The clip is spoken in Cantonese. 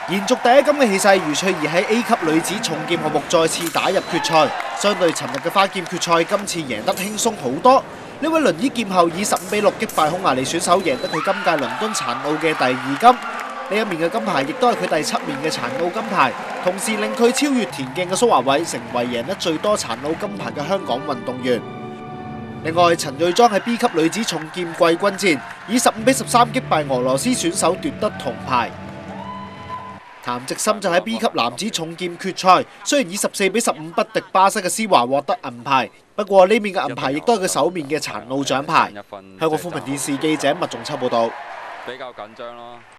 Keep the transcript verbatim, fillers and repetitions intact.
延續第一金嘅氣勢，余翠怡喺 A 級女子重劍項目再次打入決賽。相對尋日嘅花劍決賽，今次贏得輕鬆好多。呢位輪椅劍后以十五比六擊敗匈牙利選手，贏得佢今屆倫敦殘奧嘅第二金。呢一面嘅金牌亦都係佢第七面嘅殘奧金牌，同時令佢超越田徑嘅蘇華偉，成為贏得最多殘奧金牌嘅香港運動員。另外，陳瑞莊喺 B 級女子重劍季軍戰，以十五比十三擊敗俄羅斯選手奪得銅牌。譚植森就喺 B 級男子重劍決賽，雖然以十四比十五不敵巴西嘅施華獲得銀牌，不過呢面嘅銀牌亦都係佢首面嘅殘奧獎牌。香港寬頻電視記者麥仲秋報道。 比較緊張咯。